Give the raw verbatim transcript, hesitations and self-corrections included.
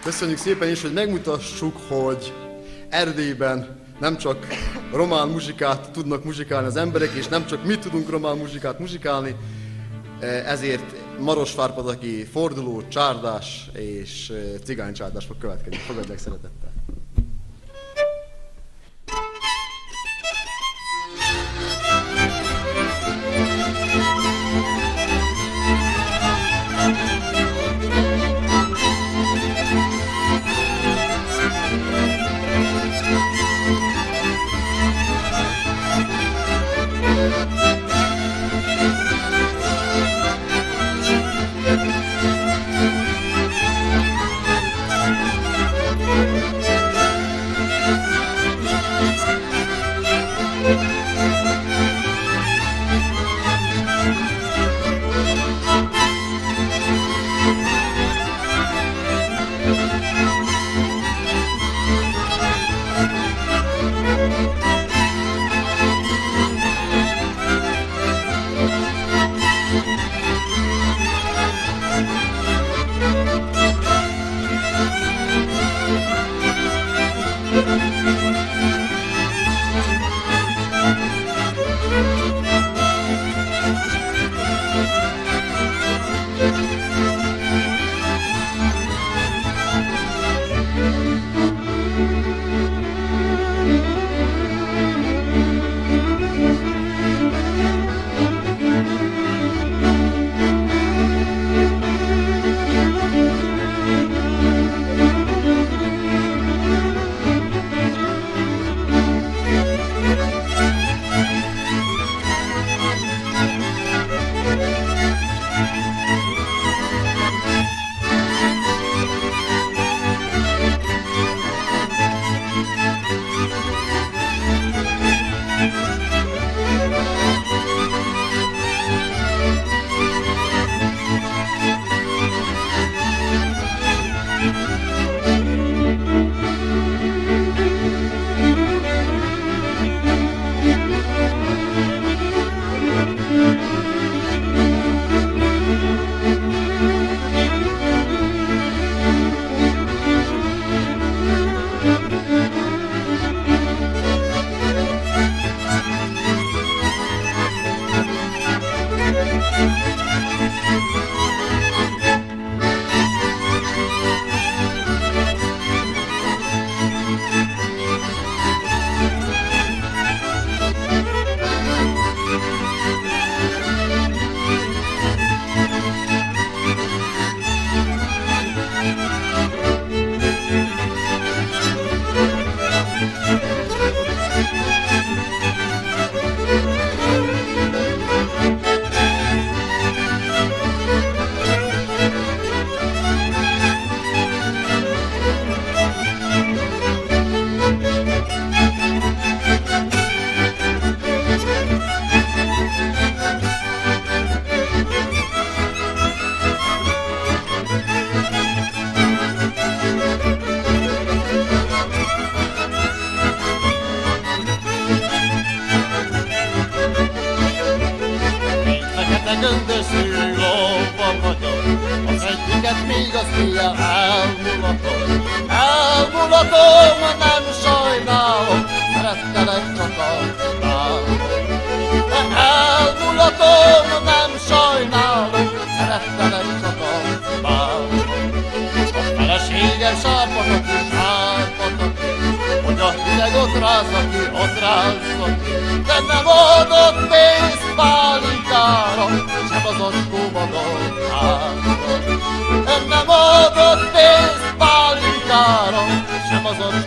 Köszönjük szépen is, hogy megmutassuk, hogy Erdélyben nem csak román muzsikát tudnak muzsikálni az emberek, és nem csak mi tudunk román muzsikát muzsikálni, ezért Marosvárpadaki forduló, csárdás és cigánycsárdás fog következni. Fogadják szeretettel! Göndösű lóban vagyok, az egyiket még az éjjel elmulatom. Elmulatom, nem sajnálom, szerettelek csak a távol. Elmulatom, nem sajnálom, szerettelek csak a távol. A feleségem sárpatok és sárpatok, hogy a hideg ott rázza ki, ott rázza ki. De nem adott pénzt pálinkára, sem az ocskóba dolgára. Nem adott pénzt pálinkára, sem az ocskóba